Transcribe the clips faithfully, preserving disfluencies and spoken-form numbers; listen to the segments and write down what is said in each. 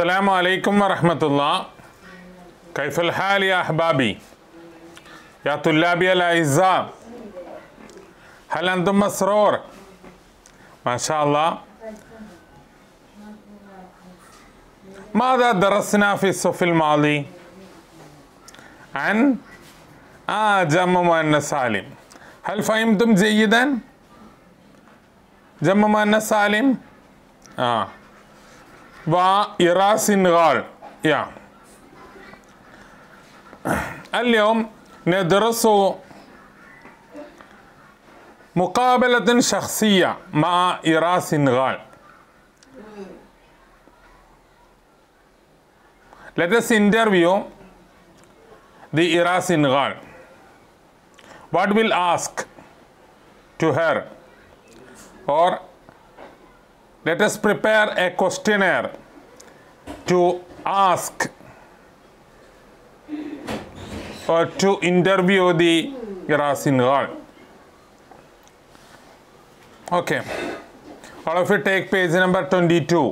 السلام عليكم ورحمة الله. كيف الحال يا أحبابي يا طلابي الأعزاء؟ هل أنتم مسرور؟ ما شاء الله. ماذا درسنا في الصف الماضي؟ عن آه جمع مؤنث سالم. هل فهمتم جيدا؟ جمع مؤنث سالم؟ آه وإراس غال. يا اليوم ندرس مقابلة شخصية مع إراس غال. Let us interview the Iras Singhal. What will ask to her? Or let us prepare a questionnaire to ask or to interview the Iras Singhal. Okay. All of you take page number twenty-two.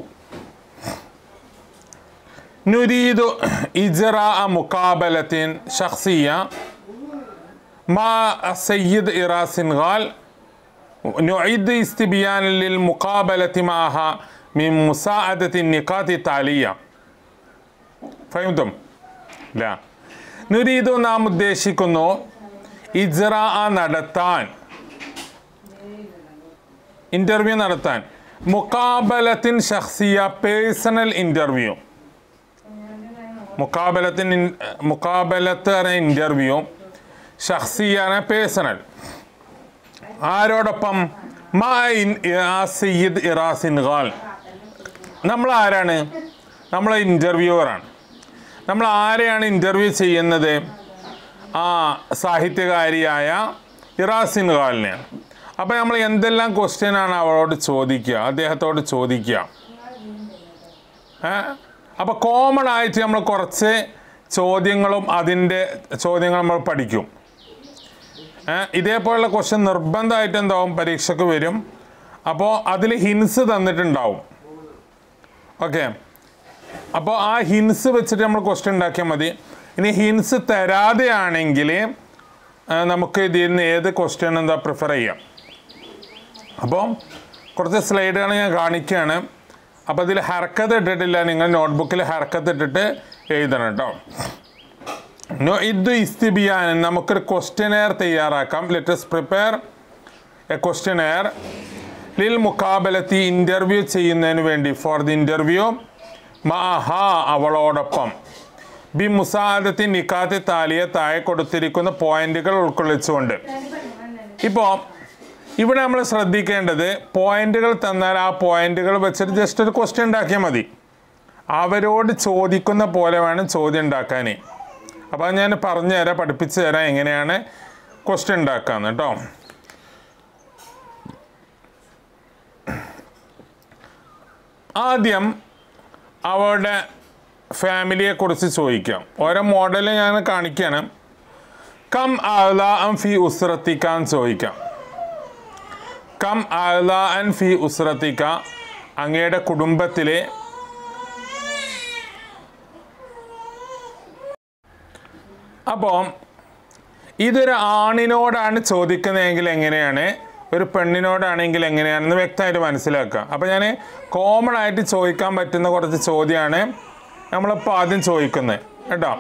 نريد إجراء مقابلة شخصية مع السيد إراس سنغال. نعيد استبيان للمقابلة معها من مساعدة النقاط التالية. فهمتم؟ لا. نريد നാം ഉദ്ദേശിക്കുന്നു ഇജ്റാ നടത്താൻ interview നടത്താൻ മുഖാബലത്തിൻ ഷഖ്സിയ personal interview. മുഖാബലത്തിൻ മുഖാബലത്ത് interview ഷഖ്സിയാണ് personal. ആരോടൊപ്പം? മാ സയ്യിദ് ഇറാസ് സിൻഗാൽ. നമ്മൾ ആരാണ്? നമ്മൾ ഇൻ്റർവ്യൂവറാണ്. നമ്മൾ ആരെയാണ് ഇൻ്റർവ്യൂ ചെയ്യുന്നത്? ആ സാഹിത്യകാരിയായ ഇറാസ് സിൻഗാലിനെയാണ്. അപ്പോൾ നമ്മൾ എന്തെല്ലാം ക്വസ്റ്റ്യനാണ് അവളോട് ചോദിക്കുക, അദ്ദേഹത്തോട് ചോദിക്കുക? അപ്പോൾ കോമൺ ആയിട്ട് നമ്മൾ കുറച്ച് ചോദ്യങ്ങളും അതിൻ്റെ ചോദ്യങ്ങൾ നമ്മൾ പഠിക്കും. ഇതേപോലുള്ള ക്വസ്റ്റ്യൻ നിർബന്ധമായിട്ട് എന്താവും പരീക്ഷയ്ക്ക് വരും. അപ്പോൾ അതിൽ ഹിൻസ് തന്നിട്ടുണ്ടാവും. ഓക്കെ, അപ്പോൾ ആ ഹിൻസ് വെച്ചിട്ട് നമ്മൾ ക്വസ്റ്റ്യൻ ഉണ്ടാക്കിയാൽ മതി. ഇനി ഹിൻസ് തരാതെയാണെങ്കിൽ നമുക്ക് ഇതിൽ നിന്ന് ഏത് ക്വസ്റ്റ്യൻ എന്താ പ്രിഫർ ചെയ്യാം. അപ്പോൾ കുറച്ച് സ്ലൈഡുകൾ ഞാൻ കാണിക്കുകയാണ്. അപ്പോൾ അതിൽ ഹർക്കത്ത് ഇട്ടിട്ടില്ല, നിങ്ങൾ നോട്ട്ബുക്കിൽ ഹർക്കത്ത് ഇട്ടിട്ട് എഴുതണം കേട്ടോ. ഇത് ഇസ്തിബിയാൻ നമുക്കൊരു ക്വസ്റ്റ്യനെയർ തയ്യാറാക്കാം. Let us prepare a questionnaire ലിൽ മുഖാബലത്തി ഇൻ്റർവ്യൂ ചെയ്യുന്നതിന് വേണ്ടി. ഫോർ ദി ഇൻ്റർവ്യൂ മഅഹ അവളോടൊപ്പം. ബി മുസാദത്തി നിക്കാത്തി താലിയ താഴെ കൊടുത്തിരിക്കുന്ന പോയിന്റുകൾ ഉൾക്കൊള്ളിച്ചുകൊണ്ട്. ഇപ്പോൾ ഇവിടെ നമ്മൾ ശ്രദ്ധിക്കേണ്ടത് പോയിന്റുകൾ തന്നാൽ ആ പോയിന്റുകൾ വെച്ചിട്ട് ജസ്റ്റ് ഒരു ക്വസ്റ്റ്യൻ ഉണ്ടാക്കിയാൽ മതി. അവരോട് ചോദിക്കുന്ന പോലെ വേണം ചോദ്യം ഉണ്ടാക്കാൻ. അപ്പോൾ ഞാൻ പറഞ്ഞു തരാം, പഠിപ്പിച്ചു തരാം എങ്ങനെയാണ് ക്വസ്റ്റ്യൻ ഉണ്ടാക്കാന്ന് കേട്ടോ. ആദ്യം അവളുടെ ഫാമിലിയെ കുറിച്ച് ചോദിക്കാം. ഓരോ മോഡൽ ഞാൻ കാണിക്കുകയാണ്. കം അഅ്ലാഅൻ ഫി ഉസ്റത്തിക്കാൻ ചോദിക്കാം. കം അഅ്ലാഅൻ ഫി ഉസ്റത്തിക, അങ്ങയുടെ കുടുംബത്തിലെ അപ്പോൾ ഇതൊരു ആണിനോടാണ് ചോദിക്കുന്നതെങ്കിൽ എങ്ങനെയാണ്, ഒരു പെണ്ണിനോടാണെങ്കിൽ എങ്ങനെയാണെന്ന് വ്യക്തമായിട്ട് മനസ്സിലാക്കുക. അപ്പോൾ ഞാൻ കോമൺ ആയിട്ട് ചോദിക്കാൻ പറ്റുന്ന കുറച്ച് ചോദ്യമാണ് നമ്മളിപ്പോൾ ആദ്യം ചോദിക്കുന്നത് കേട്ടോ.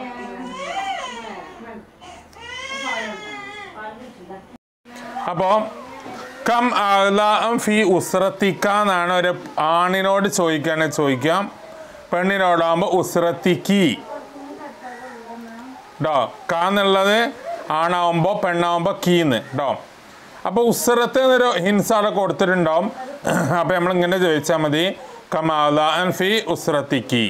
അപ്പോൾ കം അഅ്ലാഅൻ ഫി ഉസ്റത്തിക എന്നാണ് ഒരു ആണിനോട് ചോദിക്കുകയാണെങ്കിൽ ചോദിക്കാം. പെണ്ണിനോടാകുമ്പോൾ ഉസ്റത്തിക്കി കേട്ടോ. ക എന്നുള്ളത് ആണാവുമ്പോൾ പെണ്ണാവുമ്പോൾ കീന്ന് കേട്ടോ. അപ്പോൾ ഉസ്റത്ത് എന്നൊരു ഹിൻസ് അവിടെ കൊടുത്തിട്ടുണ്ടാവും. അപ്പോൾ നമ്മളിങ്ങനെ ചോദിച്ചാൽ മതി, കം അഅ്ലാഅൻ ഫി ഉസ്റത്തിക്കി.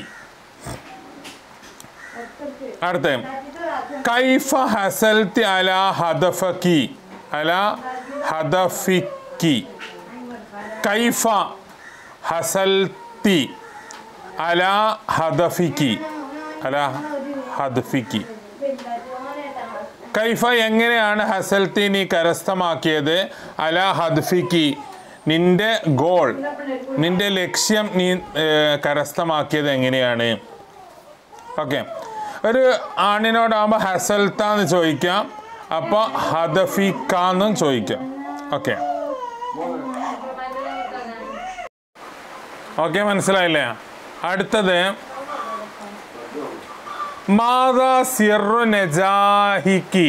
അടുത്ത കൈഫ ഹസൽത്തി അലാ ഹദഫക്കി. അലാ ഹദഫിക്കി. കൈഫ ഹസൽത്തി അലാ ഹദഫിക്കി. അലാ ഹദഫിക്കി. കൈഫ എങ്ങനെയാണ് ഹസൽത്തി നീ കരസ്ഥമാക്കിയത്, അലാ ഹദ്ഫിക്കി നിന്റെ ഗോൾ നിന്റെ ലക്ഷ്യം നീ കരസ്ഥമാക്കിയത് എങ്ങനെയാണ്? ഓക്കെ, ഒരു ആണിനോടാകുമ്പോൾ ഹസൽത്ത എന്ന് ചോദിക്കാം, അപ്പോൾ ഹദഫിക്ക എന്നും ചോദിക്കാം. ഓക്കെ ഓക്കെ മനസ്സിലായില്ലേ? അടുത്തത് മാതാ സിർറു നജാഹിക്കി.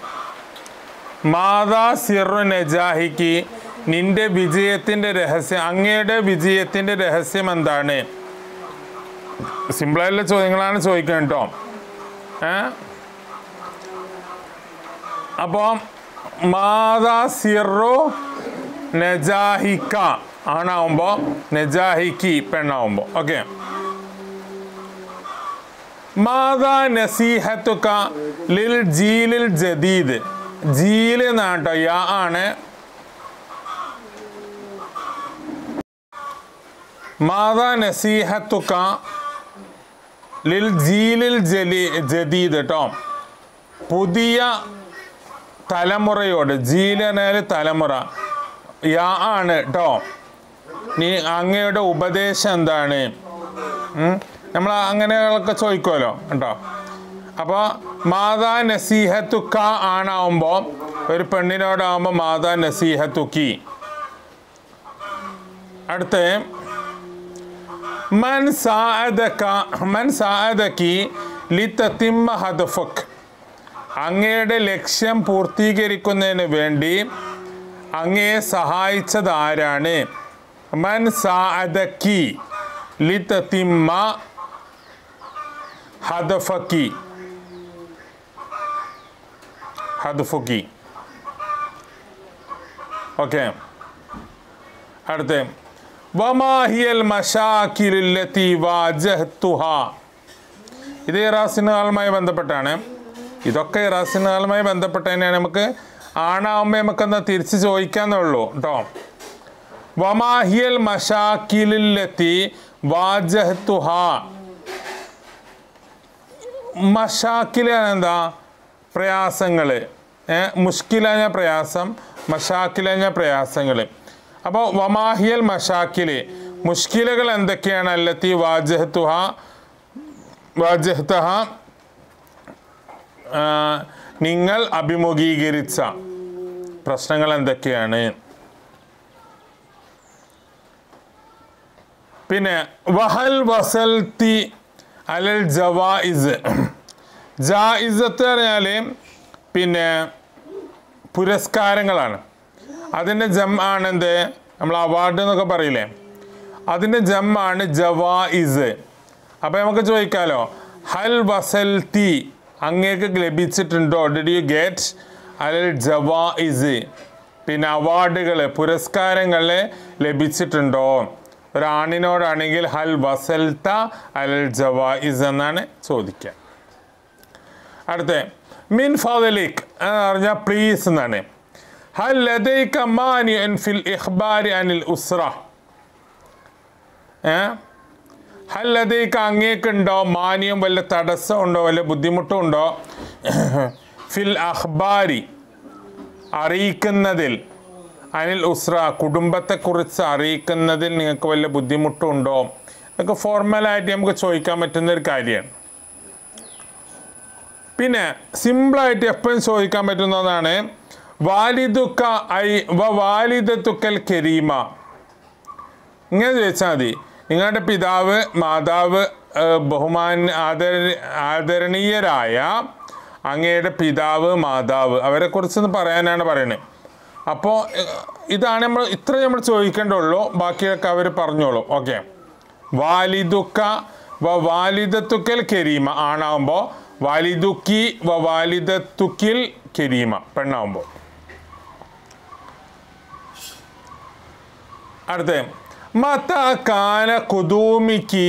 മാതാ സിർറു നജാഹിക്കി, നിന്റെ വിജയത്തിൻ്റെ രഹസ്യം, അങ്ങയുടെ വിജയത്തിൻ്റെ രഹസ്യം എന്താണ്? സിമ്പിളായിട്ടുള്ള ചോദ്യങ്ങളാണ് ചോദിക്കുന്നത് കേട്ടോ. ഏ അപ്പോൾ മാതാ സിർറു നജാഹിക്ക ആണാവുമ്പോൾ, നജാഹിക്കി പെണ്ണാവുമ്പോൾ. ഓക്കെ, മാതാ നസീഹത്തുക ലിൽ ജീലിൽ ജദീദ്. ജീല് എന്നാണ് കേട്ടോ, യാ ആണ്. മാതാ നസീഹത്തുക ലിൽ ജീലിൽ ജലി ജദീദ് കേട്ടോ, പുതിയ തലമുറയോട്. ജീലനാൽ തലമുറ, യാ ആണ് കേട്ടോ. നീ അങ്ങയുടെ ഉപദേശം എന്താണ്? നമ്മൾ അങ്ങനെയൊക്കെ ചോദിക്കുമല്ലോ കേട്ടോ. അപ്പോൾ മാതാ നസീഹത്തുക്ക ആണാവുമ്പോൾ, ഒരു പെണ്ണിനോടാവുമ്പോൾ മാതാ നസീഹത്തുക്കി. അടുത്ത് മൻ സാഅദക മൻ സാഅദക്കി ലിതതിമ്മ ഹദഫക്. അങ്ങയുടെ ലക്ഷ്യം പൂർത്തീകരിക്കുന്നതിന് വേണ്ടി അങ്ങയെ സഹായിച്ചത് ആരാണ്? മൻ സാഅദക്കി ലിതതിമ്മ ഹദഫക്കി ഹദഫുക്കി. ഓക്കെ, അടുത്ത വമാഹിയൽ മശാകിലുല്ലതി വാജഹ്തുഹാ. ഇത് ഇറാസിനുകളുമായി ബന്ധപ്പെട്ടാണ്. ഇതൊക്കെ ഇറാസിനുകളുമായി ബന്ധപ്പെട്ട് തന്നെയാണ്. നമുക്ക് ആണാവുമ്പോൾ നമുക്കെന്താ തിരിച്ച് ചോദിക്കാന്നുള്ളൂ കേട്ടോ. വമാഹിയൽ മശാകിലുല്ലതി വാജഹ്തുഹാ. മശാക്കിൽ എന്താ? പ്രയാസങ്ങൾ. മുഷ്കിലായ പ്രയാസം, മശാക്കിലായ പ്രയാസങ്ങൾ. അപ്പോൾ വമാഹിയൽ മശാക്കിൽ, മുഷ്കിലുകൾ എന്തൊക്കെയാണ്? അല്ലത്തി വാജഹ്തുഹ വാജഹ്തഹ, നിങ്ങൾ അഭിമുഖീകരിച്ച പ്രശ്നങ്ങൾ എന്തൊക്കെയാണ്? പിന്നെ വഹൽ വസൽത്തി അലൽ ജവായിസ്. ജായിസത്ത് പറഞ്ഞാൽ പിന്നെ പുരസ്കാരങ്ങളാണ്. അതിൻ്റെ ജം ആണ് എന്ത്? നമ്മൾ അവാർഡ് എന്നൊക്കെ പറയില്ലേ, അതിൻ്റെ ജം ആണ് ജവായിസ്. അപ്പോൾ നമുക്ക് ചോദിക്കാമല്ലോ, ഹൽ വസൽത്തി, അങ്ങേക്ക് ലഭിച്ചിട്ടുണ്ടോ? ഡിഡ് യു ഗെറ്റ് അലൽ ജവായിസ്, പിന്നെ അവാർഡുകൾ, പുരസ്കാരങ്ങൾ ലഭിച്ചിട്ടുണ്ടോ? ഒരാണിനോടാണെങ്കിൽ ഹൽ വസൽത്ത അലൽ ജവായിസ് എന്നാണ് ചോദിക്കുക. അടുത്ത മിൻ ഫദലിക് എന്ന് പറഞ്ഞാൽ പ്ലീസ് എന്നാണ്. ഹൽ ലദൈക മാനിഉൻ ഫിൽ ഇഖ്ബാരി അനിൽ ഉസ്റ. ഹൽ ലദൈക, അങ്ങേക്കുണ്ടോ മാനിയും വല്ല തടസ്സമുണ്ടോ, വല്ല ബുദ്ധിമുട്ടുണ്ടോ? ഫിൽ അഖ്ബാരി, അറിയിക്കുന്നതിൽ, അനിൽ ഉസ്ര, കുടുംബത്തെക്കുറിച്ച് അറിയിക്കുന്നതിൽ നിങ്ങൾക്ക് വല്ല ബുദ്ധിമുട്ടുണ്ടോ? ഇതൊക്കെ ഫോർമലായിട്ട് നമുക്ക് ചോദിക്കാൻ പറ്റുന്ന ഒരു കാര്യമാണ്. പിന്നെ സിമ്പിളായിട്ട് എപ്പോഴും ചോദിക്കാൻ പറ്റുന്നതാണ് വാലിദുക്ക ഐ വ വാലിദത്തുക്കൽ കരീമ. ഇങ്ങനെ ചോദിച്ചാൽ മതി, നിങ്ങളുടെ പിതാവ് മാതാവ് ബഹുമാന ആദര ആദരണീയരായ അങ്ങയുടെ പിതാവ് മാതാവ് അവരെക്കുറിച്ചൊന്ന് പറയാനാണ് പറയുന്നത്. അപ്പോൾ ഇതാണ് നമ്മൾ ഇത്ര നമ്മൾ ചോദിക്കേണ്ടുള്ളൂ, ബാക്കിയൊക്കെ അവർ പറഞ്ഞോളൂ. ഓക്കെ, വാലിദുക്ക വ വാലിദത്തുക്കൽ കരീമ ആണാവുമ്പോൾ, വാലിദുക്കി വ വാലിദത്തുക്കിൽ കരീമ പെണ്ണാവുമ്പോൾ. അടുത്ത മത കാന ഖുദൂമിക്കി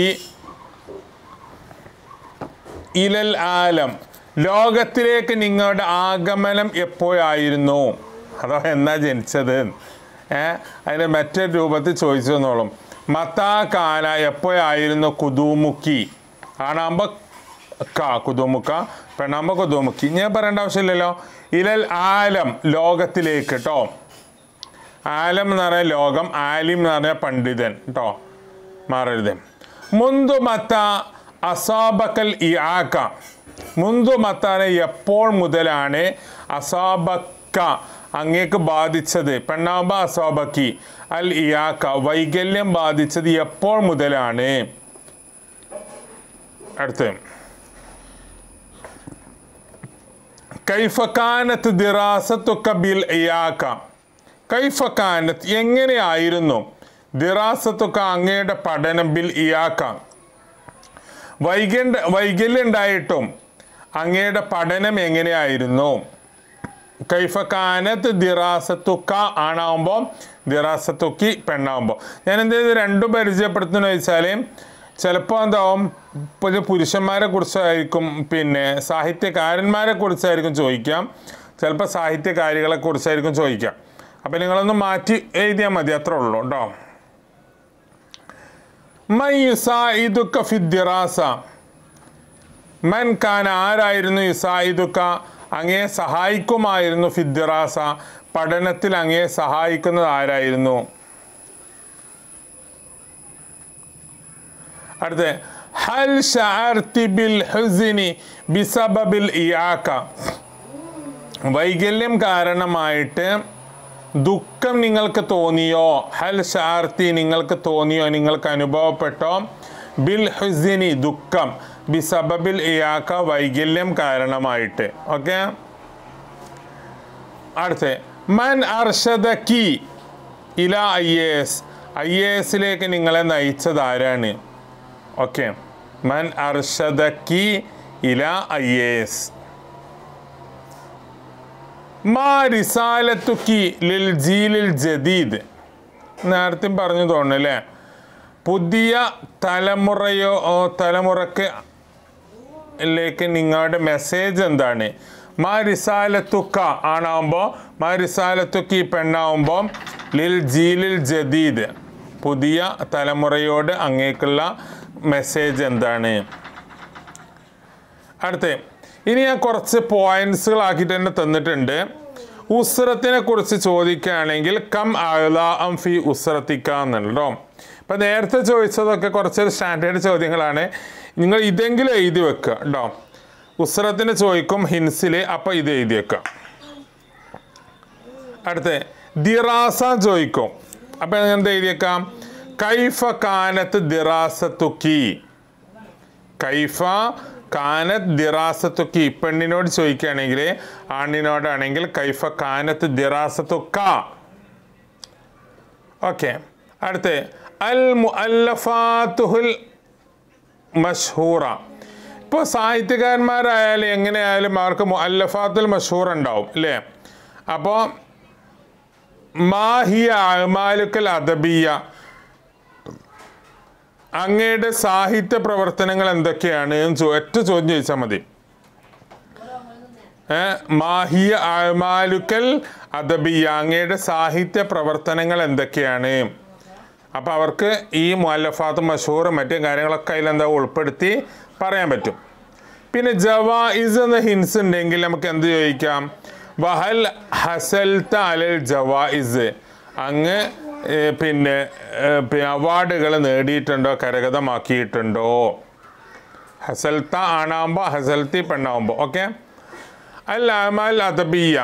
ഇലൽ ആലം, ലോകത്തിലേക്ക് നിങ്ങളുടെ ആഗമനം എപ്പോഴായിരുന്നു? അതോ എന്നാ ജനിച്ചത്? ഏഹ് അതിൻ്റെ മറ്റൊരു രൂപത്തിൽ ചോദിച്ചു തന്നോളും. മതാ കാന, എപ്പോഴായിരുന്നു? ഖുദൂമുക്കി ആണാകുമ്പോൾ ക കുദൂമുക്ക, പെണ്ണാകുമ്പോൾ ഖുദൂമുക്കി. ഞാൻ പറയേണ്ട ആവശ്യമില്ലല്ലോ. ഇലൽ ആലം, ലോകത്തിലേക്ക് കേട്ടോ. ആലം എന്ന് പറഞ്ഞാൽ ലോകം, ആലിം എന്ന് പറഞ്ഞാൽ പണ്ഡിതൻ കേട്ടോ, മാറരുത്. മുന്തു മത്ത അസാബക്കൽ ഇആക. മുന്തു മത്താണ് എപ്പോൾ മുതലാണ്, അസാബക്ക അങ്ങേക്ക് ബാധിച്ചത്, പെണ്ണാകുമ്പോൾ അസാബക്കി, അൽ ഇആക വൈകല്യം ബാധിച്ചത് എപ്പോൾ മുതലാണ്. അടുത്ത് കൈഫക്കാനത്ത് ദിറാസത്തുക ബിൽ ഇആക. കൈഫക്കാനത്ത് എങ്ങനെയായിരുന്നു, ദിറാസത്തുക അങ്ങയുടെ പഠനം, ബിൽ ഇആക വൈകല്യ വൈകല്യം ഉണ്ടായിട്ടും അങ്ങയുടെ പഠനം എങ്ങനെയായിരുന്നു. കൈഫക്കാനത്ത് ദിറാസത്തുക ആണാവുമ്പോൾ, ദിറാസത്തുക്കി പെണ്ണാവുമ്പോൾ. ഞാൻ എന്ത് ചെയ്ത് രണ്ടും പരിചയപ്പെടുത്തുന്നു വെച്ചാൽ ചിലപ്പോൾ എന്താവും, ഇപ്പോൾ പുരുഷന്മാരെ കുറിച്ചായിരിക്കും, പിന്നെ സാഹിത്യകാരന്മാരെ കുറിച്ചായിരിക്കും ചോദിക്കാം, ചിലപ്പോൾ സാഹിത്യകാരികളെ കുറിച്ചായിരിക്കും ചോദിക്കാം. അപ്പം നിങ്ങളൊന്ന് മാറ്റി എഴുതിയാൽ മതി, അത്രേ ഉള്ളൂ കേട്ടോ. മൻ യുസായിദുക ഫി ദിറാസ. മൻ കാന ആരായിരുന്നു, യുസായിദുക അങ്ങേ സഹായിക്കുമായിരുന്നു, ഫി ദിറാസ പഠനത്തിൽ അങ്ങേ സഹായിക്കുന്നത് ആരായിരുന്നു. അടുത്ത ഹൽ ശഅർതി ബിൽ ഹുസ്നി ബിസബബിൽ ഇആക. വൈകല്യം കാരണമായിട്ട് ദുഃഖം നിങ്ങൾക്ക് തോന്നിയോ. ഹൽ ശഅർതി നിങ്ങൾക്ക് തോന്നിയോ, നിങ്ങൾക്ക് അനുഭവപ്പെട്ടോ. ബിൽ ഹുസ്നി ദുഃഖം, ബിസബബിൽ ഇആക വൈകല്യം കാരണമായിട്ട്. ഓക്കെ. അടുത്ത മൻ അർഷദക്കി ഇല I A S. I A എസിലേക്ക് നിങ്ങളെ നയിച്ചത് ആരാണ്. ഓക്കെ. മൻ അർഷദക്കി ഇല ഐ എ എസ്. മാ റിസാലത്തുക്കി ലിൽ ജീലിൽ ജദീദ്. നേരത്തെ പറഞ്ഞു തോന്നുന്നു അല്ലേ, പുതിയ തലമുറയോ തലമുറക്ക് ലേക്ക് നിങ്ങളുടെ മെസ്സേജ് എന്താണ്. മാ റിസാലത്തുക്ക ആണാവുമ്പോൾ, മാ റിസാലത്തുക്കി പെണ്ണാവുമ്പോൾ, ലിൽ ജീലിൽ ജദീദ് പുതിയ തലമുറയോട് അങ്ങേക്കുള്ള മെസ്സേജ് എന്താണ്. അടുത്ത ഇനി ഞാൻ കുറച്ച് പോയിന്റ്സുകളാക്കിയിട്ട് തന്നെ തന്നിട്ടുണ്ട്. ഉസ്രത്തിനെ കുറിച്ച് ചോദിക്കുകയാണെങ്കിൽ കം അഅ്ലാഅം ഫി ഉസ്രത്തിക എന്നുള്ളതോ. അപ്പം നേരത്തെ ചോദിച്ചതൊക്കെ കുറച്ച് സ്റ്റാൻഡേർഡ് ചോദ്യങ്ങളാണ്, നിങ്ങൾ ഇതെങ്കിലും എഴുതി വെക്കുക കേട്ടോ. ഉസ്രത്തിന് ചോദിക്കും ഹിൻസിൽ, അപ്പോൾ ഇത് എഴുതി വെക്കുക. അടുത്ത ദിറാസ ചോദിക്കും, അപ്പം എന്താ എഴുതി വെക്കാം. കൈഫ കാനത്ത് ദിറാസത്തുക്കി. കൈഫ കാനത്ത് ദിറാസത്തുക്കി. പെണ്ണിനോട് ചോദിക്കുകയാണെങ്കിൽ, ആണിനോടാണെങ്കിൽ കൈഫ കാനത്ത് ദിറാസത്തുക്ക. ഓക്കെ. അടുത്ത അൽ മുഅല്ലഫാത്തുൽ മഷ്ഹൂറ. ഇപ്പോൾ സാഹിത്യകാരന്മാരായാലും എങ്ങനെയായാലും അവർക്ക് മുഅല്ലഫാത്തുൽ മഷ്ഹൂറ ഉണ്ടാവും അല്ലേ. അപ്പോൾ മാഹിയ അഅ്മാലുക്കൽ അദബിയ അങ്ങയുടെ സാഹിത്യ പ്രവർത്തനങ്ങൾ എന്തൊക്കെയാണ് എന്ന് ഒറ്റ ചോദ്യം ചോദിച്ചാൽ മതി. മാഹിയ അഅ്മാലുക്കൽ അദബിയ അങ്ങയുടെ സാഹിത്യ പ്രവർത്തനങ്ങൾ എന്തൊക്കെയാണ്. അപ്പം അവർക്ക് ഈ മുഅല്ലഫാത്ത് മഷ്ഹൂർ മറ്റു കാര്യങ്ങളൊക്കെ അതിലെന്താ ഉൾപ്പെടുത്തി പറയാൻ പറ്റും. പിന്നെ ജവായിസ് എന്ന ഹിൻസ് ഉണ്ടെങ്കിൽ നമുക്ക് എന്ത് ചോദിക്കാം. വഹൽ ഹസൽത അലൽ ജവായിസ്. അങ്ങ് പിന്നെ അവാർഡുകൾ നേടിയിട്ടുണ്ടോ, കരഗതമാക്കിയിട്ടുണ്ടോ. ഹസൽത്ത ആണാകുമ്പോൾ, ഹസൽത്തി പെണ്ണാകുമ്പോൾ. ഓക്കെ. അൽ അഅ്മാൽ അദബിയ.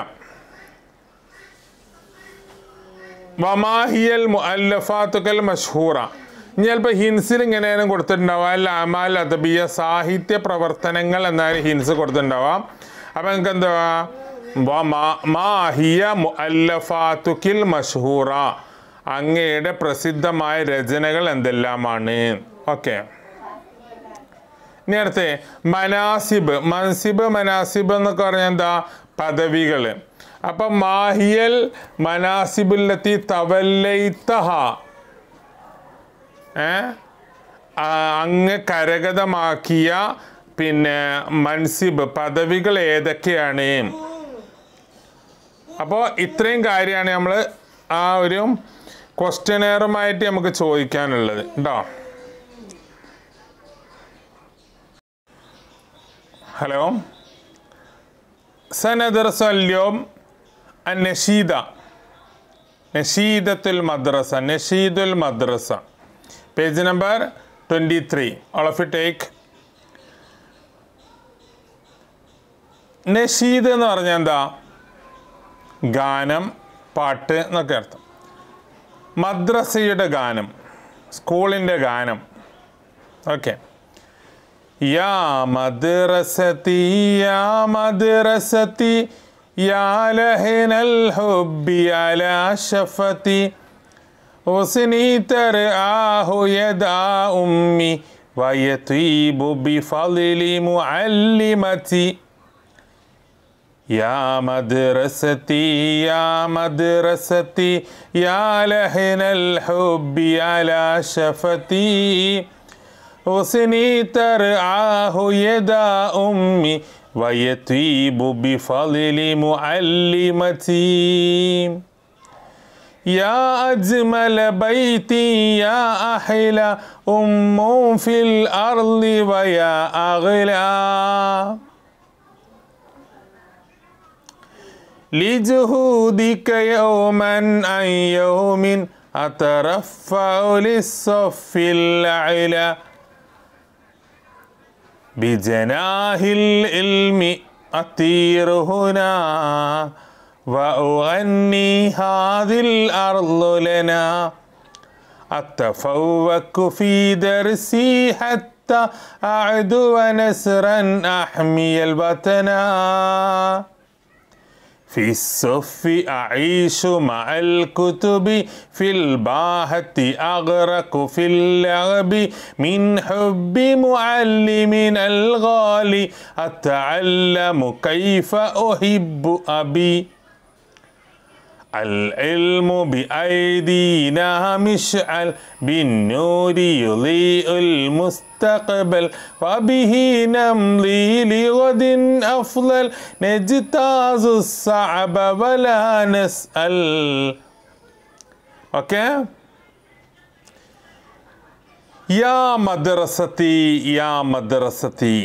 വമാഹിയൽ മുഅല്ലഫാത്തുൽ മഷ്ഹൂറ. ഇനി ചിലപ്പോൾ ഹിൻസിൽ ഇങ്ങനെയാണ് കൊടുത്തിട്ടുണ്ടാവുക. അൽ അഅ്മാൽ അദബിയ സാഹിത്യ പ്രവർത്തനങ്ങൾ എന്നാണ് ഹിൻസ് കൊടുത്തിട്ടുണ്ടാവാം. അപ്പം നിങ്ങൾക്ക് എന്താ മാഹിയ മുഅല്ലഫാത്തുൽ മഷ്ഹൂറ അങ്ങയുടെ പ്രസിദ്ധമായ രചനകൾ എന്തെല്ലാമാണ്. ഓക്കെ. ഇനി അടുത്ത് മനാസിബ്. മൻസിബ് മനാസിബ് എന്നൊക്കെ പറഞ്ഞാൽ എന്താ, പദവികൾ. അപ്പം മാഹിയൽ മനാസിബുല്ലത്തി തവല്ലൈതഹ. ഏ അങ്ങ് കരഗതമാക്കിയ പിന്നെ മൻസിബ് പദവികൾ ഏതൊക്കെയാണ്. അപ്പോൾ ഇത്രയും കാര്യമാണ് നമ്മൾ ആ ഒരു ക്വസ്റ്റ്യനെയറുമായിട്ട് നമുക്ക് ചോദിക്കാനുള്ളത് കേട്ടോ. ഹലോ. സനദർസു അൽയൗം അന്നഷീദ. നഷീദത്തുൽ മദ്രസ, നഷീദുൽ മദ്രസ. Page number twenty-three. All of you take. നഷീദ് എന്ന് പറഞ്ഞാൽ എന്താ? ഗാനം, പാട്ട് എന്നൊക്കെ അർത്ഥം. മദ്രസയുടെ ഗാനം, സ്കൂളിൻ്റെ ഗാനം. ഓക്കെ. യാ മദ്രസതി യാ മദ്രസതി യാ ലഹനൽ ഹുബ്ബി അലാ ശഫതി ഉസ്നി തർആഹു യദാ ഉമ്മി വയതീബു ബിഫളിലി മുഅല്ലിമതി. യാ മദ്രസതി യാ മദ്രസതി യാ ലഹനൽ ഹുബ്ബി അലാ ശഫതി ഉസ്നി തർആഹു യദാ ഉമ്മി വയതീബു ബിഫളിലി മുഅല്ലിമതി. യാ അജ്മല ബൈതി യാ അഹ്ല ഉമ്മു ഫിൽ അർളി വയാ അഗ്ലാ ലിജുഹൂദിക യൗമൻ അൻ യൗമിൻ അതറഫഉ ലിസ്സഫിൽ അഅല ബിജനാഹിൽ ഇൽമി അതീറു ഹുനാ വഉഗന്നി ഹാദിൽ അർളു ലനാ അത്തഫവ്വകു ഫീ ദർസി ഹത്ത അഅദു വനസ്റൻ അഹ്മിയൽ വതനാ في الصف أعيش مع الكتب في الباحة أغرق في اللعب من حب معلمنا الغالي أتعلم كيف أحب أبي العلم بأيدينا مشعل بالنور يضيء المستقبل وبه نمضي لغد أفضل نجتاز الصعب ولا نسأل. Okay. يا مدرستي يا مدرستي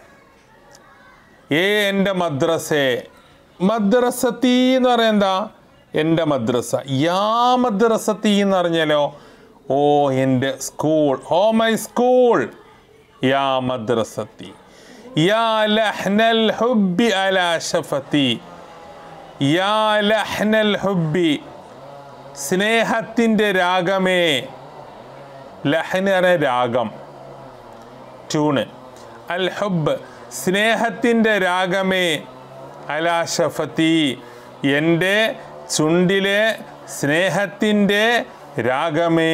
ഏ എൻ്റെ മദ്രസേ. മദ്രസത്തി എന്ന് പറയാൻ എന്താ? എൻ്റെ മദ്രസ. യാ മദ്രസത്തി എന്ന് പറഞ്ഞാലോ, ഓ എൻ്റെ സ്കൂൾ, ഓ മൈ സ്കൂൾ. യാ മദ്രസത്തി യാ ലഹ്നൽ ഹുബ്ബി അലാ ശഫതി. യാ ലഹ്നൽ ഹുബ്ബി, സ്നേഹത്തിൻ്റെ രാഗമേ. ലഹ്ന രാഗം, ട്യൂണ്. അൽ ഹുബ്, സ്നേഹത്തിൻ്റെ രാഗമേ. അലാ ശഫതി, എൻ്റെ ചുണ്ടിലെ സ്നേഹത്തിൻ്റെ രാഗമേ.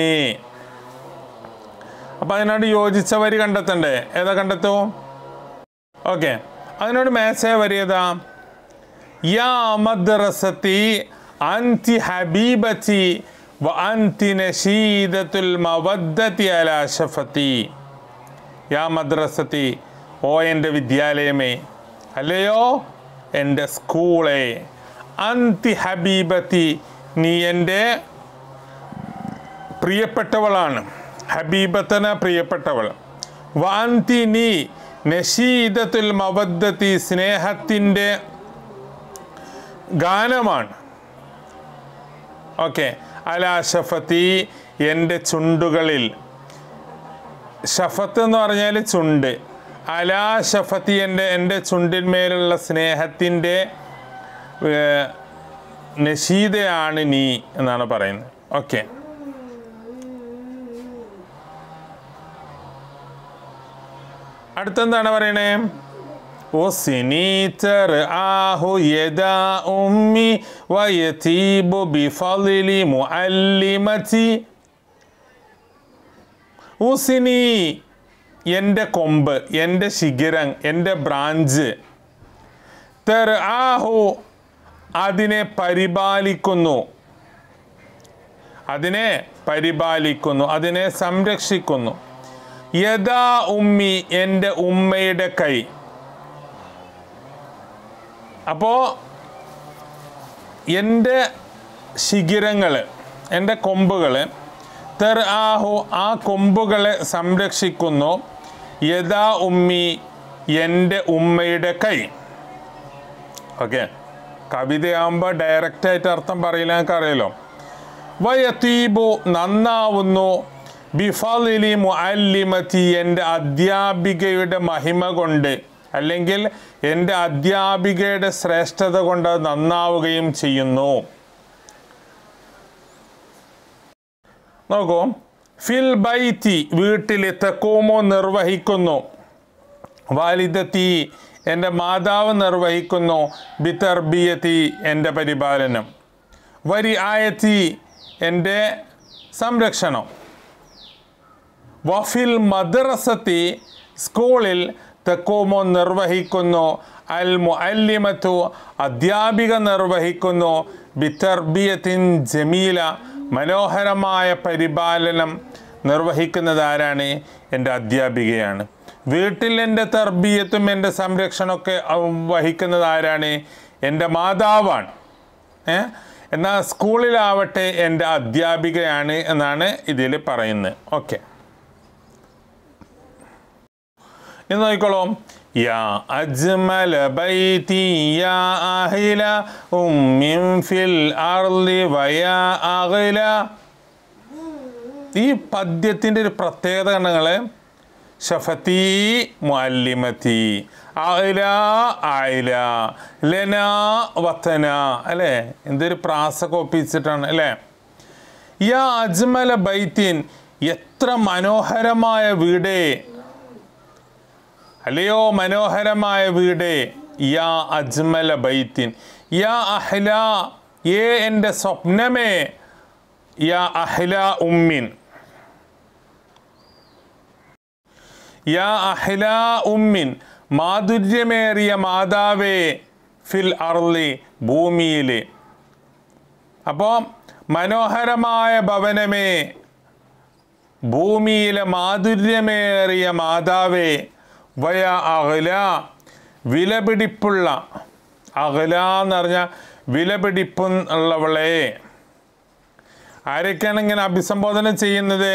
അപ്പം അതിനോട് യോജിച്ച വരി കണ്ടെത്തണ്ടേ? ഏതാ കണ്ടെത്തോ? ഓക്കെ. അതിനോട് മാച്ച് ആയ വരി ഏതാ? യാ മദ്രസതി അൻതി ഹബീബതി വ അൻതി നശീദത്തുൽ മവദ്ദതി അലാ ശഫതി. യാ മദ്രസതി, ഓ എൻ്റെ വിദ്യാലയമേ, അല്ലയോ എൻ്റെ സ്കൂളെ. അന്തി ഹബീബത്തി, നീ എൻ്റെ പ്രിയപ്പെട്ടവളാണ്. ഹബീബത്തന പ്രിയപ്പെട്ടവൾ. വാന്തി, നീ നശീദത്തുൽ മവദ്ദത്തി, സ്നേഹത്തിൻ്റെ ഗാനമാണ്. ഓക്കെ. അലാ ഷഫത്തി, എൻ്റെ ചുണ്ടുകളിൽ. ഷഫത്ത് എന്ന് പറഞ്ഞാൽ ചുണ്ട്. അലാ ഷഫത്തി, എൻ്റെ എൻ്റെ ചുണ്ടിന്മേലുള്ള സ്നേഹത്തിൻ്റെ നശീദയാണ് നീ എന്നാണ് പറയുന്നത്. ഓക്കെ. അടുത്തെന്താണ് പറയണേ? ഉസ്നി തർആഹു യദാ ഉമ്മി വയതീബു ബിഫളിലി മുഅല്ലിമതി. ഉസ്നി, എൻ്റെ കൊമ്പ്, എൻ്റെ ശിഖരം, എൻ്റെ ബ്രാഞ്ച്. തർആഹു, അതിനെ പരിപാലിക്കുന്നു, അതിനെ പരിപാലിക്കുന്നു, അതിനെ സംരക്ഷിക്കുന്നു. യദാ ഉമ്മി, എൻ്റെ ഉമ്മയുടെ കൈ. അപ്പോൾ എൻ്റെ ശിഖിരങ്ങൾ, എൻ്റെ കൊമ്പുകൾ, തർആഹു, ആ കൊമ്പുകളെ സംരക്ഷിക്കുന്നു. യദാ ഉമ്മി, എൻ്റെ ഉമ്മയുടെ കൈ. ഓക്കെ. കവിതയാകുമ്പോൾ ഡയറക്റ്റായിട്ട് അർത്ഥം പറയില്ല, എനിക്ക് അറിയാലോ. വയതീബു നന്നാവുന്നു ബിഫളിലി മുഅല്ലിമതി എൻ്റെ അധ്യാപികയുടെ മഹിമ കൊണ്ട് അല്ലെങ്കിൽ എൻ്റെ അധ്യാപികയുടെ ശ്രേഷ്ഠത കൊണ്ട് നന്നാവുകയും ചെയ്യുന്നു. നോക്കൂ, ഫിൽ ബൈത്തി വീട്ടിൽ തഖൂമു നിർവഹിക്കുന്നു, വാലിദത്തി എൻ്റെ മാതാവ് നിർവഹിക്കുന്നു, ബിതർബിയത്തി എൻ്റെ പരിപാലനം, വരിആയത്തി എൻ്റെ സംരക്ഷണം, വഫിൽ മദ്രസത്തി സ്കൂളിൽ തഖൂമു നിർവഹിക്കുന്നു, അൽ മുഅല്ലിമത്തു അധ്യാപിക നിർവഹിക്കുന്നു, ബിതർബിയത്തിൻ ജമീല മനോഹരമായ പരിപാലനം നിർവഹിക്കുന്നത് ആരാണ്? എൻ്റെ അധ്യാപികയാണ്. വീട്ടിൽ എൻ്റെ തർബിയത്തും എൻ്റെ സംരക്ഷണമൊക്കെ വഹിക്കുന്നത് ആരാണ്? എൻ്റെ മാതാവാണ്. ഏ എന്നാൽ സ്കൂളിലാവട്ടെ എൻ്റെ അധ്യാപികയാണ് എന്നാണ് ഇതിൽ പറയുന്നത്. ഓക്കെ, ഇന്ന് നോക്കിക്കോളൂ. യാ അജ്മല ബൈതി യാ അഹ്ല ഉമ്മിൻ ഫിൽ അർളി വയാ അഗ്ല. ഈ പദ്യത്തിൻ്റെ ഒരു പ്രത്യേകത കണ്ടങ്ങളെ, ഷഫത്തി മുഅല്ലിമത്തി, അഅ്ല അഅ്ല, ലന വതന, അല്ലേ? എന്തൊരു പ്രാസൊക്കെ ഒപ്പിച്ചിട്ടാണ് അല്ലേ? യാ അജ്മല ബൈത്തിൻ, എത്ര മനോഹരമായ വീടേ, അല്ലയോ മനോഹരമായ വീട്. യാ അജ്മല ബൈത്തിൻ, യാ അഹ്ല, ഏ എൻ്റെ സ്വപ്നമേ, യാ അഹ്ല ഉമ്മിൻ, യാ അഹ്ല ഉമ്മിൻ മാധുര്യമേറിയ മാതാവേ, ഫിൽ അർളി ഭൂമിയിൽ. അപ്പോൾ മനോഹരമായ ഭവനമേ, ഭൂമിയിലെ മാധുര്യമേറിയ മാതാവേ, വയ അഗ്ല വിലപിടിപ്പുള്ള, അഗ്ല എന്ന് പറഞ്ഞാൽ വിലപിടിപ്പുള്ളവളെ. ആരൊക്കെയാണ് ഇങ്ങനെ അഭിസംബോധന ചെയ്യുന്നത്?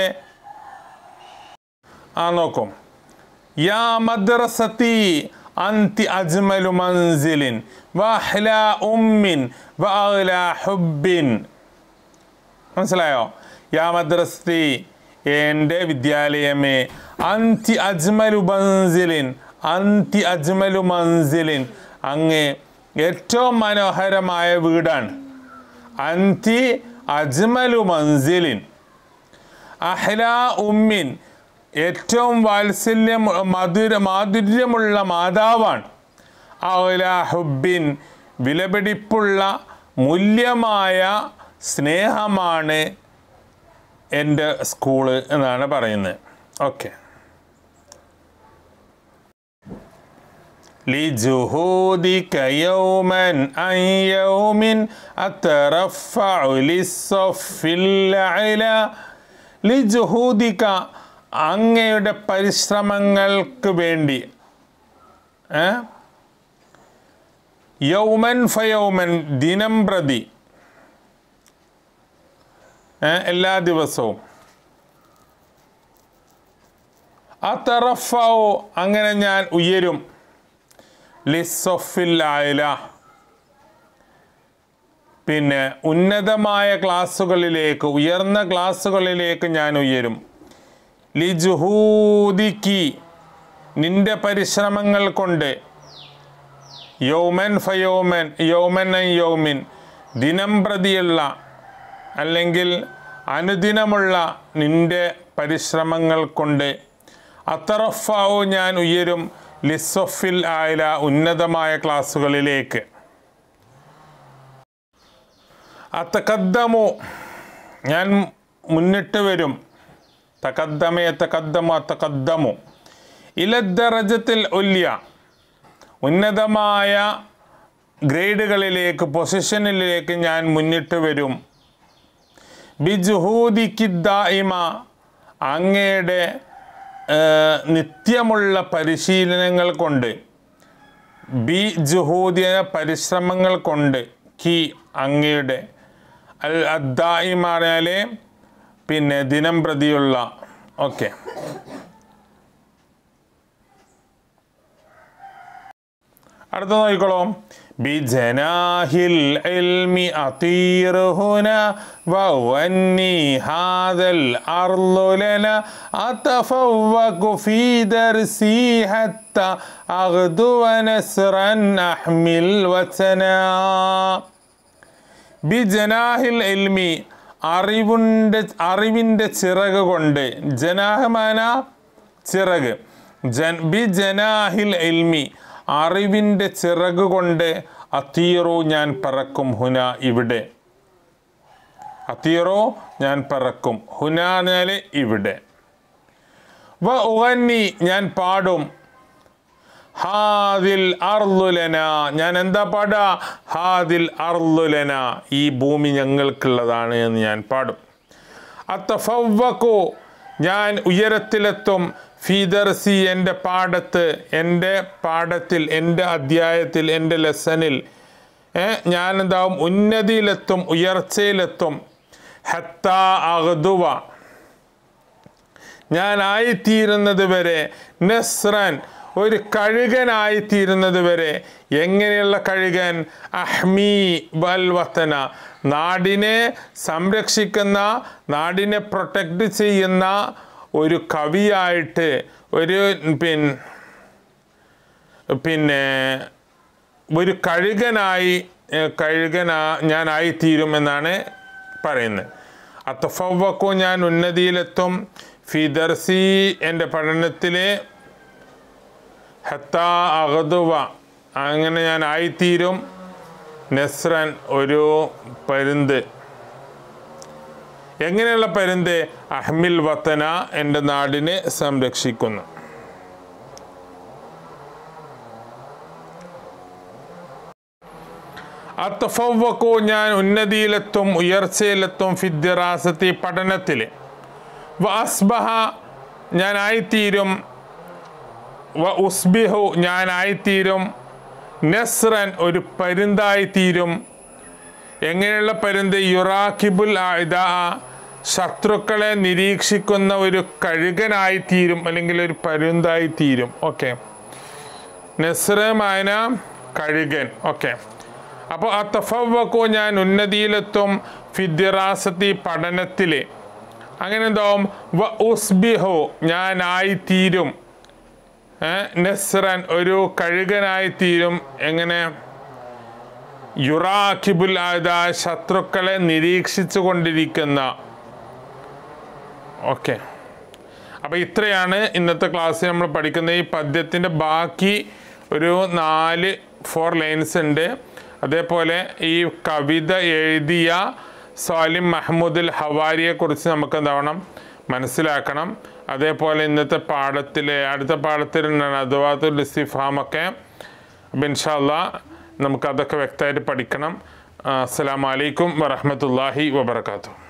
ആ നോക്കും. യാ മദ്രസത്തി അന്തി അജ്മലു മൻസിലിൻ വഅഹ്ല ഉമ്മിൻ വഅഗ്ല ഹുബ്ബിൻ. മനസ്സിലായോ? യാ മദ്രസത്തി എൻ്റെ വിദ്യാലയമേ, അന്തി അജ്മലു മൻസിലിൻ, അന്തി അജ്മലു മൻസിലിൻ അങ്ങ് ഏറ്റവും മനോഹരമായ വീടാണ്. അന്തി അജ്മലു മൻസിലിൻ, അഹ്ല ഉമ്മിൻ ഏറ്റവും വാത്സല്യം മധുര മാധുര്യമുള്ള മാതാവാണ്. അഗ്ല ഹുബ്ബിൻ വിലപിടിപ്പുള്ള മൂല്യമായ സ്നേഹമാണ് എൻ്റെ സ്കൂള് എന്നാണ് പറയുന്നത്. ഓക്കെ, لجهودك يوما عن يوم أترفع للصف الأعلى. لجهودك അങ്ങയുടെ പരിശ്രമങ്ങൾക്ക് വേണ്ടി, യൗമൻ ഫയൗമൻ ദിനം പ്രതി, എല്ലാ ദിവസവും, അത്തറഫൗ അങ്ങനെ ഞാൻ ഉയരും, ലിസ്സഫിൽ ആയില പിന്നെ ഉന്നതമായ ക്ലാസ്സുകളിലേക്ക്, ഉയർന്ന ക്ലാസ്സുകളിലേക്ക് ഞാൻ ഉയരും. ലിജുഹൂദിക്കി നിന്റെ പരിശ്രമങ്ങൾ കൊണ്ട്, യൗമൻ ഫയൗമൻ യൗമൻ യൗമിൻ ദിനം പ്രതിയുള്ള അല്ലെങ്കിൽ അനുദിനമുള്ള നിന്റെ പരിശ്രമങ്ങൾ കൊണ്ട്, അത്തറഫാവു ഞാൻ ഉയരും, ലിസ്സഫിൽ ആയില ഉന്നതമായ ക്ലാസ്സുകളിലേക്ക്. അത്തഖദ്ദമു ഞാൻ മുന്നിട്ട് വരും, തഖദ്ദമേ തഖദ്ദമു അത്തഖദ്ദമു, ഇലദ്ദറജത്തിൽ ഉല്യ ഉന്നതമായ ഗ്രേഡുകളിലേക്ക്, പൊസിഷനിലേക്ക് ഞാൻ മുന്നിട്ട് വരും. ബിജുഹൂദിക്കിദ്ദായിമ അങ്ങയുടെ നിത്യമുള്ള പരിശീലനങ്ങൾ കൊണ്ട്, ബി ജുഹൂദിയ പരിശ്രമങ്ങൾ കൊണ്ട്, കി അങ്ങയുടെ, അൽ അദ്ദായിമ പറഞ്ഞാൽ പിന്നെ ദിനം പ്രതിയുള്ള. ഓക്കെ, അടുത്ത നോക്കിക്കോളൂ. ബിജനാഹിൽ ഇൽമി അതീറുഹുന വവന്നി ഹാദൽ അർളു ലനാ അതഫവ്വഖു ഫീ ദർസി ഹത്ത അഗ്ദു വനസ്റൻ അഹ്മിൽ വതനാ. ബിജനാഹിൽ ഇൽമി അറിവിൻ്റെ അറിവിൻ്റെ ചിറക് കൊണ്ട്, ജനാഹമാന ചിറക്, ജൻ ബി ജനാഹിൽ ഇൽമി അറിവിൻ്റെ ചിറക് കൊണ്ട് അതീറോ ഞാൻ പറക്കും ഹുന ഇവിടെ. അതീറോ ഞാൻ പറക്കും, ഹുന എന്നാൽ ഇവിടെ. വ ഉഗന്നി ഞാൻ പാടും, ഹാദിൽ അർളുലന ഞാൻ എന്താ പാടാ, ഹാദിൽ അർളുലന ഈ ഭൂമി ഞങ്ങൾക്കുള്ളതാണ് എന്ന് ഞാൻ പാടും. അത്തഫവ്വഖു ഞാൻ ഉയരത്തിലെത്തും, ഫീദർസി എൻ്റെ പാഠത്ത്, എൻ്റെ പാഠത്തിൽ, എൻ്റെ അധ്യായത്തിൽ, എൻ്റെ ലെസണിൽ ഞാൻ എന്താവും ഉന്നതിയിലെത്തും, ഉയർച്ചയിലെത്തും. ഹത്താ അഗ്ദുവ ഞാനായിത്തീരുന്നത് വരെ, നസ്രൻ ഒരു കഴുകനായിത്തീരുന്നത് വരെ. എങ്ങനെയുള്ള കഴുകൻ? അഹ്മി വൽ വതന നാടിനെ സംരക്ഷിക്കുന്ന, നാടിനെ പ്രൊട്ടക്റ്റ് ചെയ്യുന്ന ഒരു കവിയായിട്ട്, ഒരു പിൻ പിന്നെ ഒരു കഴുകനായി കഴുകനാ ഞാനായിത്തീരും എന്നാണ് പറയുന്നത്. അത്തഫവ്വഖു ഞാൻ ഉന്നതിയിലെത്തും, ഫിദർസി എൻ്റെ പഠനത്തിലെ, ഹത്താ അഗ്ദുവ അങ്ങനെ ഞാൻ ആയിത്തീരും, നസ്രൻ ഒരു പരുന്ത്. എങ്ങനെയുള്ള പരുന്ത്? അഹ്മിൽ വതന എൻ്റെ നാടിനെ സംരക്ഷിക്കുന്നു. അത്തഫവ്വഖു ഞാൻ ഉന്നതിയിലെത്തും, ഉയർച്ചയിലെത്തും, ഫിദ്ദിറാസത്തി പഠനത്തിൽ. വ അസ്ബഹ ഞാൻ ആയിത്തീരും, വ ഉസ്ബിഹു ഞാനായിത്തീരും, നസ്രൻ ഒരു പരുന്തായിത്തീരും. എങ്ങനെയുള്ള പരുന്ത്? യുറാഖിബുൽ ആഇദാ ശത്രുക്കളെ നിരീക്ഷിക്കുന്ന ഒരു കഴുകനായിത്തീരും, അല്ലെങ്കിൽ ഒരു പരുന്തായിത്തീരും. ഓക്കെ, നസ്രമായന കഴുകൻ. ഓക്കെ, അപ്പോൾ ആ തഫവ്വഖു ഞാൻ ഉന്നതിയിലെത്തും, ഫിദ്ദിറാസത്തി പഠനത്തിൽ. അങ്ങനെ എന്താവും? വ ഉസ്ബിഹു ഞാനായിത്തീരും, നസ്രൻ ഒരു കഴുകനായിത്തീരും. എങ്ങനെ? യുറാഖിബുൽ ആദ ശത്രുക്കളെ നിരീക്ഷിച്ചു കൊണ്ടിരിക്കുന്ന. ഓക്കെ, അപ്പോൾ ഇത്രയാണ് ഇന്നത്തെ ക്ലാസ്സിൽ നമ്മൾ പഠിക്കുന്ന ഈ പദ്യത്തിൻ്റെ ബാക്കി ഒരു നാല് ഫോർ ലൈൻസ് ഉണ്ട്. അതേപോലെ ഈ കവിത എഴുതിയ സാലിം മഹ്മൂദുൽ ഹവാരിയെ കുറിച്ച് നമുക്ക് എന്താവണം മനസ്സിലാക്കണം. അതേപോലെ ഇന്നത്തെ പാഠത്തിലെ അടുത്ത പാഠത്തിൽ അദ്വാത്തുൽ ഇസ്തിഫാമൊക്കെ ഇൻഷാ അല്ലാഹ് നമുക്കതൊക്കെ വ്യക്തമായിട്ട് പഠിക്കണം. അസ്സലാമു അലൈക്കും വറഹ്മത്തുള്ളാഹി വബറകാതുഹു.